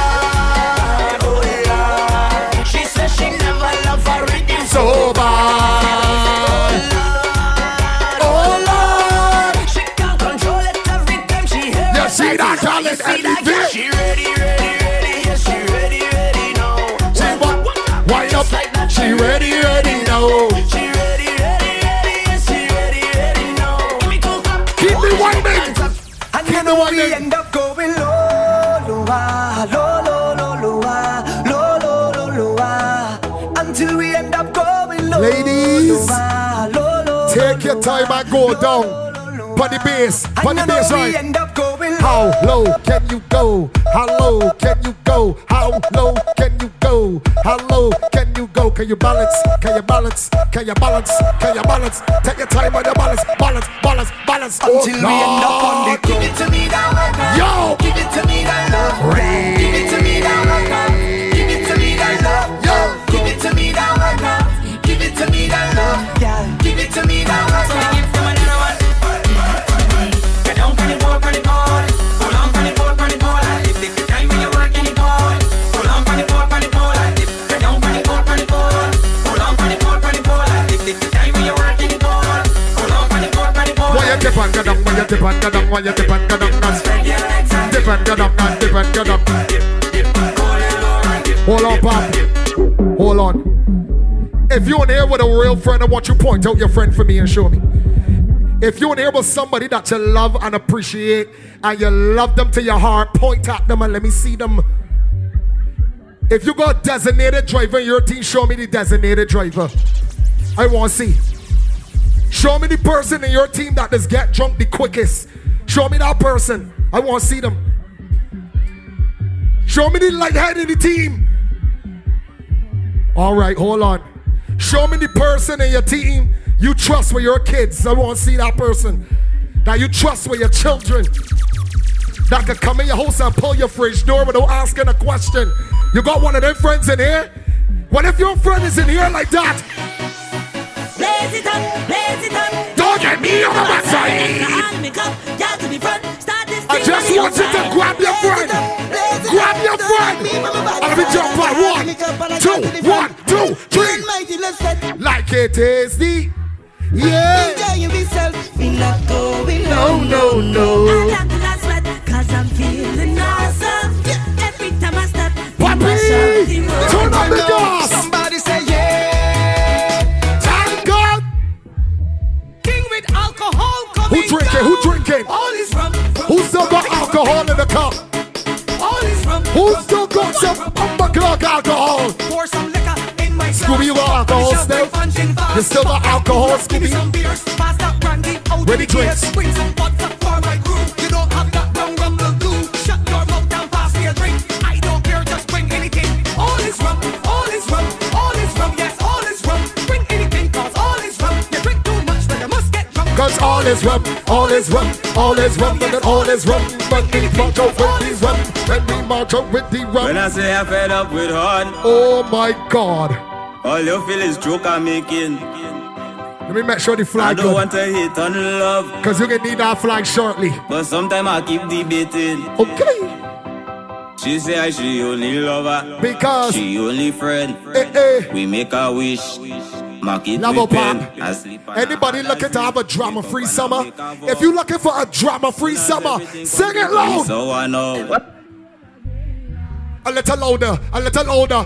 She says she never loved her rhythm so bad. Oh Lord, she can't control it every time she hears. You see that talent and the beat. She ready, ready, ready, yes, she ready, ready now. She what? Wind up, she ready, ready now. She ready, ready, ready, yes, she ready, ready now. Give me two cup. Keep me winding. And you know we end up going low, low, low, low, low, low, low, low, low, low, until we end up going low. Ladies, take your time and go down. Put the bass, put the bass right. How low can you go? How low can you go? How low can you go? How low can you go? Can you balance? Can you balance? Can you balance? Can you balance? Take your time on the balance, balance, balance, balance. Until we end up on the give it to me down like that. Yo, give it to me down love. Give it to me down like that. Give it to me down love. and go down, why you dip and go down, down. Dip and go down, down, dip and go down. Hold on, Pop. Hold on. If you're in here with a real friend, I want you to point out your friend for me and show me. If you're in here with somebody that you love and appreciate, and you love them to your heart, point at them and let me see them. If you got a designated driver in your team, show me the designated driver. I want to see. Show me the person in your team that does get drunk the quickest. Show me that person. I want to see them. Show me the lighthead in the team. All right, hold on. Show me the person in your team you trust with your kids. I want to see that person that you trust with your children, that can come in your house and pull your fridge door without asking a question. You got one of them friends in here? What if your friend is in here like that? Blaze it up, blaze it up. Don't get me on my side. I just want you to grab your friend. Grab your friend. And let me jump on one, two, one, two, three. Like it is the yeah. No, no, no. Cause I'm feeling awesome. Every time I step, Papi, turn on the gas. Somebody say yeah. Thank God. King with alcohol coming. Who drinking? Who drinking? All is rum. Who still got alcohol in the cup? All is rum. Who still got some bucket alcohol? Pour some liquor in my Scooby, you got alcohol still? You still got alcohol, Scooby? Ready drinks. Bring some vodka for my crew. You don't have that rum rum will do. Shut your mouth down, pass me a drink. I don't care, just bring anything. All is rum, all is rum, all is rum, yes, all is rum. Bring anything, cause all is rum. You drink too much, but you must get drunk. Cause all is rum, all is rum, all is rum, and all is rum. When we march out with the rum, when we march out with the rum. When I say I'm fed up with hard, oh my God. All you feel is joke I'm making. Let me make sure the flag I don't good. want to hate on love, cause you can need that flag shortly. But sometimes I keep debating. Okay. She say I she only lover, because she only friend. Eh, eh. We make a wish. Mark it Love with pen. Pop. I sleep. Anybody looking to have a drama-free summer? If you're looking for a drama-free summer, sing it loud. So I know. A little louder, a little louder.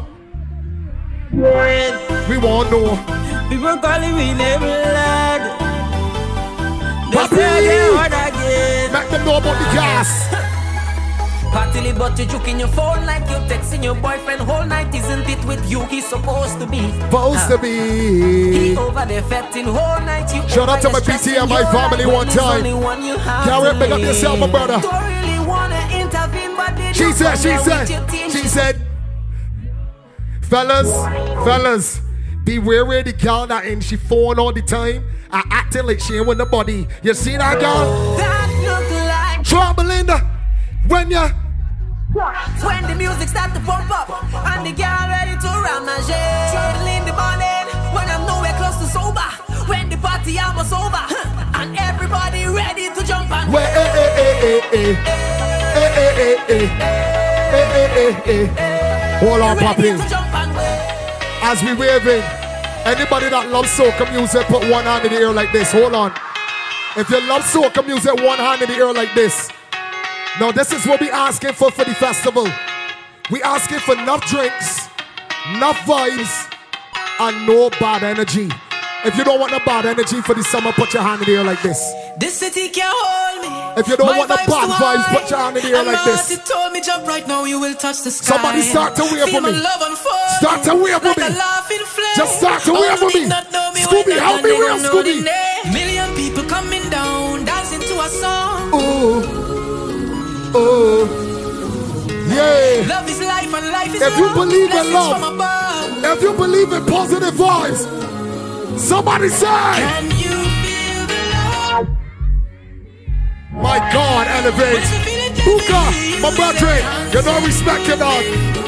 We won't know. People calling me name lad. They Papi, say I get hard again. make them know about the gas. Partly, but you juking your phone like you texting your boyfriend whole night. Isn't it with you he's supposed to be? Supposed to be. He over there fetting whole night. You shout out to my P T and my family one time. Garrett, make up yourself, my brother. Don't really wanna intervene, but they She do said, she come said, there with your she said, fellas, fellas, beware of the girl that in she phone all the time and acting like she ain't with nobody. You see that girl? That look like trouble in the when you when the music start to pump up and the girl ready to ramage. Trouble in the morning when I'm nowhere close to sober. When the party almost over and everybody ready to jump and well, eh, eh, eh, eh, eh, eh, eh, eh, eh, eh, eh, eh. Hold on, Papi. As we waving, anybody that loves soca music, put one hand in the air like this. Hold on. If you love soca music, one hand in the air like this. Now, this is what we asking for for the festival. We asking for enough drinks, enough vibes, and no bad energy. If you don't want no bad energy for the summer, put your hand in the air like this. This city can't hold me. If you don't My want the bad vibes, put your hand in the air like this. You told me jump right now, you will touch the sky. Somebody start to wave for me. Start to wave for me. Like Just start to wave for me. Scooby, help me wave, Scooby. Million people coming down, dancing to a song. Oh, oh, yeah. Love is life and life is if you love. believe in Blessings love, from above. if you believe in positive vibes, somebody say. Can you feel the love? My God, elevate. Hookah, my brother, you know respect your dog.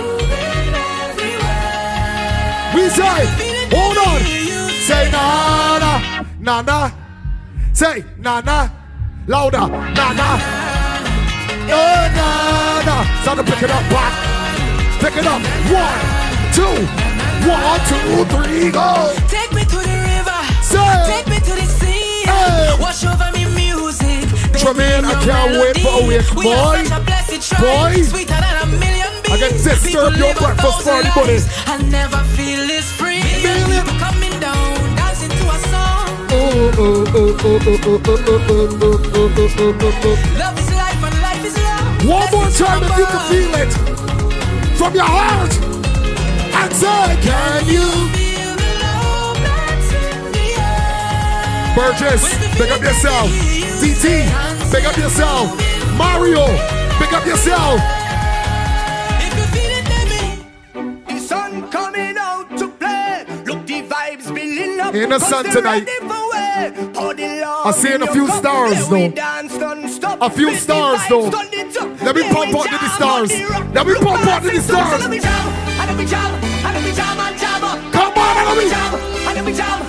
We say, hold on. Say na na, na na. Say na na, louder, na na. Oh na na. Start to pick it up, back. Pick it up. One, two, one, two, three, go. Take me to the river. Say. Take me to the sea. Hey. Wash over me music. True know what I mean? I can't wait for a week, boy. Boy, I can disturb your breakfast party, buddy. I never feel this free. Coming down, dancing to a song. Love is life and life is love. One more time if you can feel it from your heart. And say, can you feel the love that's in the air? Burgess, pick up yourself. D T, pick up yourself. Mario, pick up yourself. If you feel it, baby. The sun coming out to play. Look, the vibes building up. In the sun tonight. I see a few stars though. A few stars though. Let me pump out to the stars. Let me pump out to the stars. Come on, let me jump,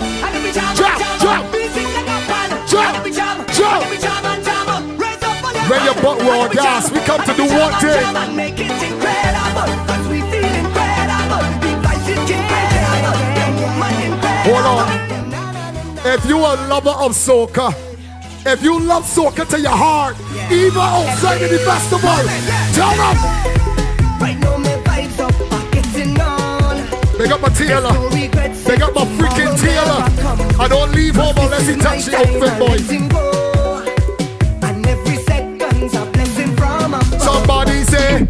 jump, jump, jump. When your butt raw gas, we come to do one thing. Make it incredible, cause we feel incredible. The vibes is incredible. Hold on. If you a lover of soca, if you love soca to your heart, even outside of the festival, turn up. Right now my vibes up, getting on. Big up my tailor, big up my freaking tailor. I don't leave home unless he touch the outfit, boy. And every second's a blessing from above. Somebody say,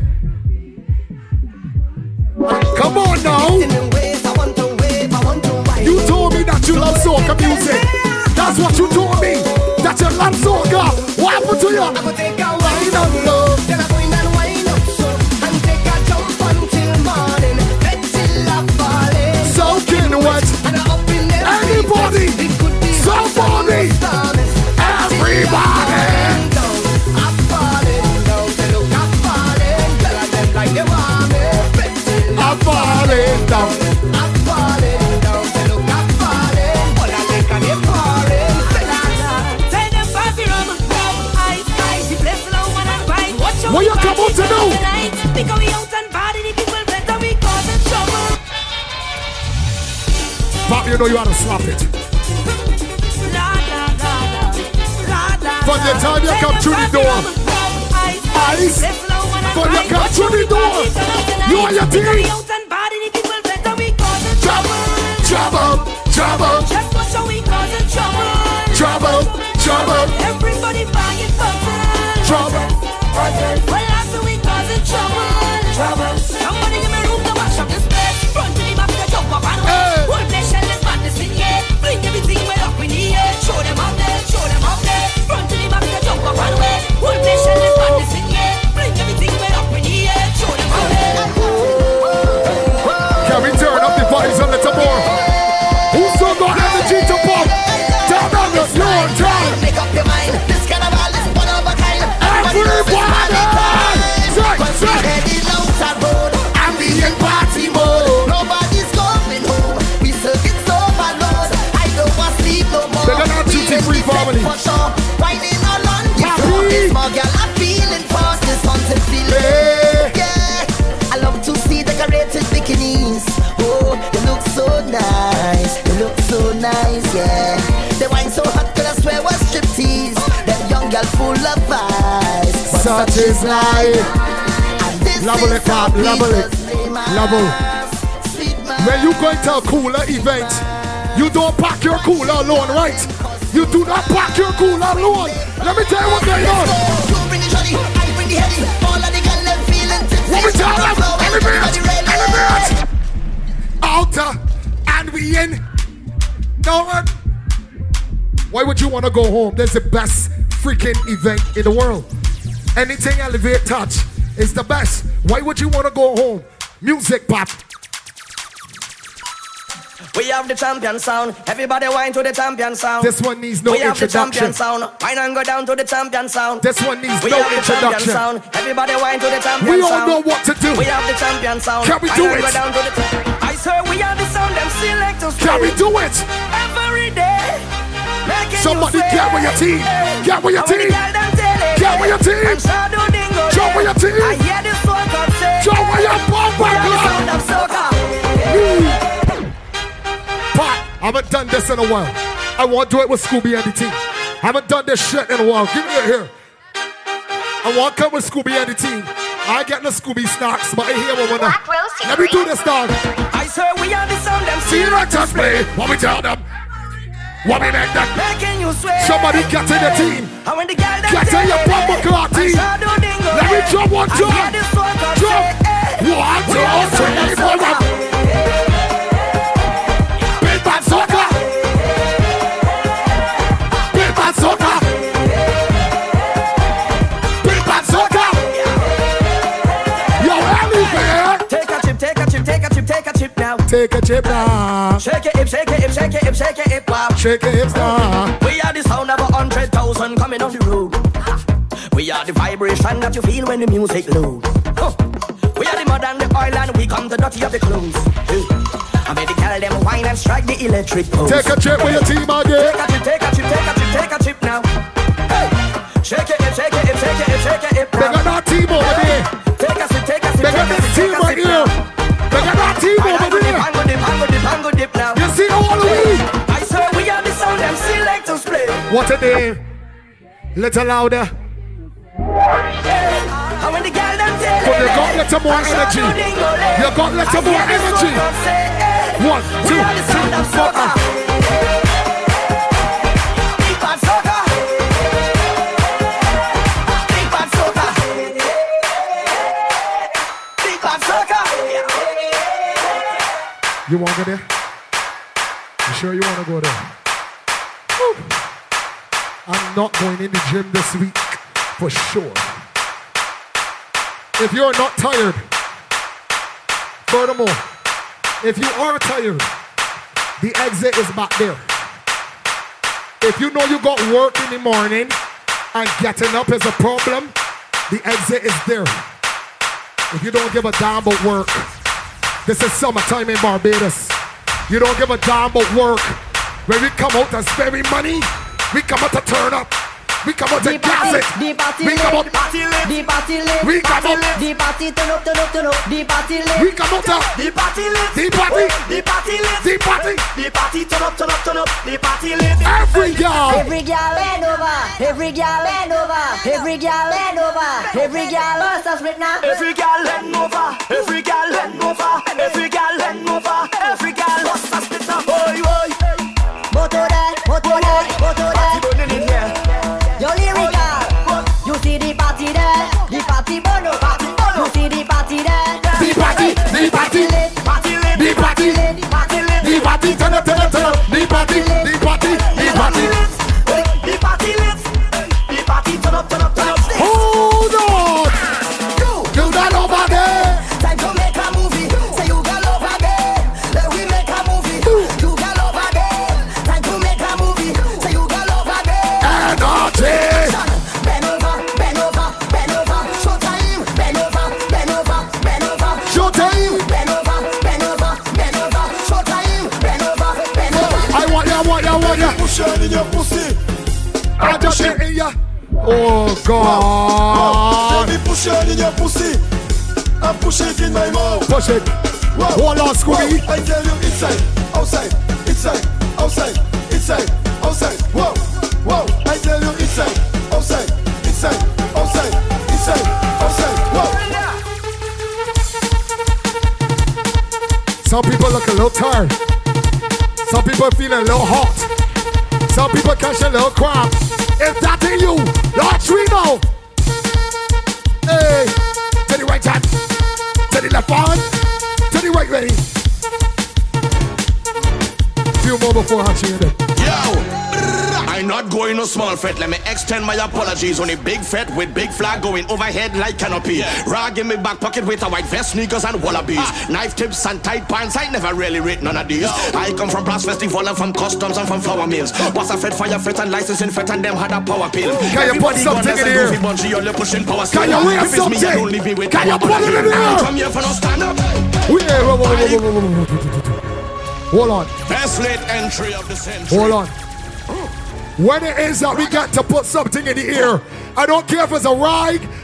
come on now. You told me that you love soca music. That's what you told me. That you love soca. What happened to you? I'm gonna take a wine on low. Then I'm going and wine up so. And take a jump until morning. Let till I'm falling. Soaking wet. And I'm up in there. Anybody. Somebody. Everybody. I'm falling down. They look, I'm falling. Tell them like they want me. I'm falling down. I'm falling. What you come out to do? Because we out and bad and the people better we causing trouble. Pop, you know you ought to slap it. From the time you come through the door, Ice, from you come through the door, you and your team. Trouble, trouble, just watch how we causing trouble. Trouble, trouble, everybody buying trouble. Trouble. Well, after we causing trouble, trouble. Somebody give me room to wash up this place. Front to the back, the jump up and away. Whole place shall this madness in here. Bring everything way up in the air. Show them up there, show them up there. Front to the back, the jump up and away. Whole place shall this madness in here. Bring everything way up in the air. Show them up there. Can we turn up the bodies a little more? Who's so got energy to pump? Turn on the floor, turn. Make up your mind. This carnival is one of a kind. Everybody! Say, say! Heading out the road and we in party mode. Nobody's going home. We serving so overload. I don't want sleep no more. They're gonna have duty-free family. For sure. Riding along the road. This small girl I'm feeling fast. This haunted feeling. Hey. Yeah. I love to see decorated bikinis. Oh, they look so nice. They look so nice, yeah. They wine so hot that I swear was striptease. Them young girl full of vibes. Such is life. Level it up, level it. Level. When you go to a cooler event, you don't pack your cooler alone, right? You do not pack your cooler alone. Let me tell you what's going on. What we tell them? Elevate, elevate. Outer, and we in. No one. Why would you want to go home? There's the best freaking event in the world. Anything Elevate touch is the best. Why would you want to go home? Music pop. We have the champion sound. Everybody whine to the champion sound. This one needs no we have introduction. The champion sound. Whine and go down to the champion sound. This one needs we no have introduction. The champion sound. Everybody whine to the champion we sound. all know what to do. We have the champion sound. Can we whine do and it? Go down to the I swear we have the sound. Them selectors. Can we do it? Every day. Somebody you get with your team. Get with your team. Get with your team. Jump with your team. I hear this one come say. Jump with your bump. We have the sound of soca. Pat, I haven't done this in a while. I want to do it with Scooby and the team. I haven't done this shit in a while. Give me it here. I want to come with Scooby and the team. I get no Scooby snacks, but I hear what wanna. Let me do this, dog. I swear we are the sound them See right touch play. What we tell them? What we make them? Making you swear. Somebody get in the team. And when the girl Get in your bumper clock team. Let me jump one jump. Jump. One, two, three, four, five. Big bad soccer. Big bad soccer. Big bad soccer. Yo, everywhere. Take a chip, take a chip, take a chip, take a chip now. Take a chip now. Shake it, hip, shake it, hip, shake it, hip, shake it, hip, wow. Shake it, hips now. We are the sound of a hundred thousand coming on the road. We are the vibration that you feel when the music loads. Huh. We are the mud and the oil and we come to dirty up the clothes. Hey. I made the girl them wine and strike the electric pose. Take a chip with your team again. Take a chip, take a chip, take a chip, take a chip now. Hey. Shake it, hip, shake it, hip, shake it, hip, shake it, hip now. They got that team over there. Take a sip, take a sip, They got this team right here. They got that team over there. Pango dip, pango dip, pango dip now. You see all of me? I swear we are the sound them selectors play. What a name. Little louder. And when the girl them tell But you got little more energy. You got little more energy. One, two, three, four. Big bad soca. Big bad soca. Big bad soca. You want to go there? You sure you want to go there? Woo. I'm not going in the gym this week, for sure. If you're not tired, furthermore, if you are tired, the exit is back there. If you know you got work in the morning and getting up is a problem, the exit is there. If you don't give a damn about work, this is summertime in Barbados. You don't give a damn about work. When we come out and spending money, we come out to turn up. We come out to gas it. The party We come out. lit. The party lit. We come out. The party turn up, turn up, turn up. The party lit. We come out to. The party lit. The party. The party lit. The party. The party turn up, turn up, turn up. The party lit. Every girl. Every girl bend over. Every girl bend over. Every girl bend over. Every girl wants us right now. Every girl bend over. Every girl bend over. Every girl bend over. Every girl wants us right now. Oi, oi. Moto that, moto that, moto that. Party burning in here. Yo lyrical. You see the party there. The party burn up. You see the party there. The party. The party. Party lit. The party. Party lit. The party. Turn up, turn up, turn up. The party. The party. The party. The party lit. The party turn up, turn up, turn up. Hold on. Do that over there. Time to make a movie. Say you got love again. Let we make a movie. You got love again. Time to make a movie. Say you got love again. Energy. Bend over, bend over, bend over. Showtime. Bend over, bend over, bend over. Showtime. Bend over, bend over, bend over. Showtime. Bend over, bend over. I want ya, I want ya, I want ya. Push it in your pussy. I just hit in ya. Oh God. Baby, push it in your pussy. And push it in my mouth. Push it. Hold on, Scooby. I tell you, inside, outside, inside, outside, inside, outside. Whoa, whoa. I tell you, inside, outside, inside, outside, inside, outside. Whoa. Some people look a little tired. Some people feeling a little hot. Some people catch a little crap. If that ain't you, Lord, we know. Hey, to the right hand, to the left hand, to the right way. Few more before I change it. Yo! I'm not going no small fret. Let me extend my apologies on a big fret with big flag going overhead like canopy. Rag in my back pocket with a white vest, sneakers and wallabies. Ah. Knife tips and tight pants. I never really rate none of these. Yo. I come from brass festival and from customs and from flour mills. Was a fed fire fret and licensing fret and them had a power pill. Can you put something in here? Pushing power Can you wear something? Can you put it in here? Come here for no stand up. Wait, whoa, whoa, whoa, whoa, whoa, whoa. Hold on. Best late entry of the century. Hold on. When it is that we got to put something in the air, I don't care if it's a ride,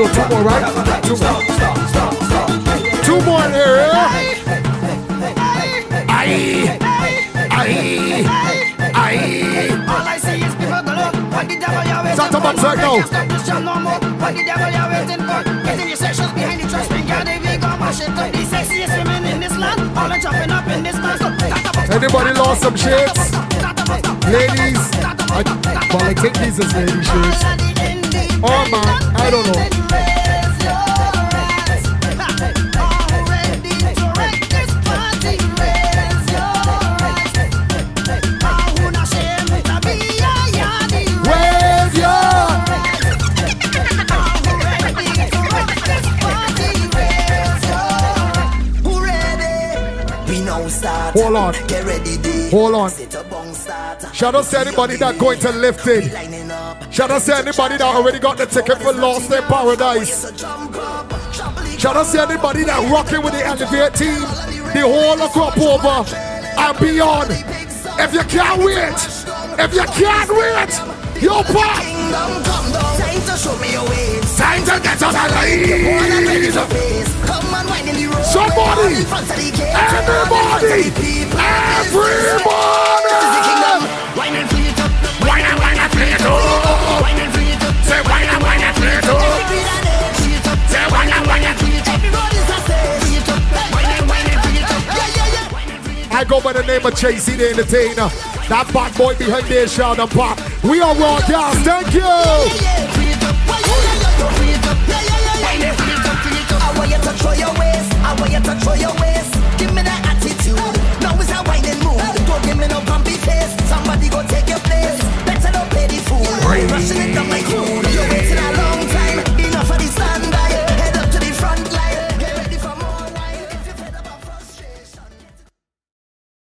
So two more, right? Two more. Two more in here, yeah? Aye. Aye. Aye. All I see is people go look. What the devil you're waiting Start to box right now. Stop this jam no more. What the devil you're waiting for? Getting your sections behind the trash bin. Girl, they will go mash it up. The sexiest women in this land. All are chopping up in this dance. Anybody lost some shirts? Ladies? I, well, I think these is lady shirts. Oh man, I don't know. Hold on. Hold on. Shout out to anybody that going to lift it. Shout out to anybody that already got the ticket for Lost in Paradise. Shout out to anybody that rocking with the Elevate team. The whole of Crop Over and beyond. If you can't wait, if you can't wait, yo pop. Time to show me your ways. Time to get on the line. Somebody, everybody, everybody. Wine and free it up. Wine and wine and free it up. Wine and free it up. Say wine and wine and free it up. Say wine and wine and free it up. Everybody's a say free it up. Wine and wine and free it up. Yeah, yeah, yeah. I go by the name of Chasey the Entertainer. That bad boy behind there, shout and pop. We are raw guys. Thank you. I want you to throw your waist. I want you to throw your waist. Give me that